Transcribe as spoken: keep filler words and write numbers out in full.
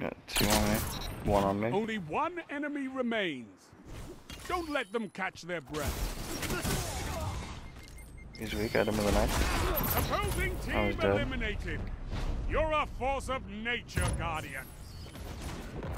Got two on me. One on me. Only one enemy remains. Don't let them catch their breath. He's weak. Item of the night. Opposing I was team dead. eliminated. You're a force of nature, Guardian.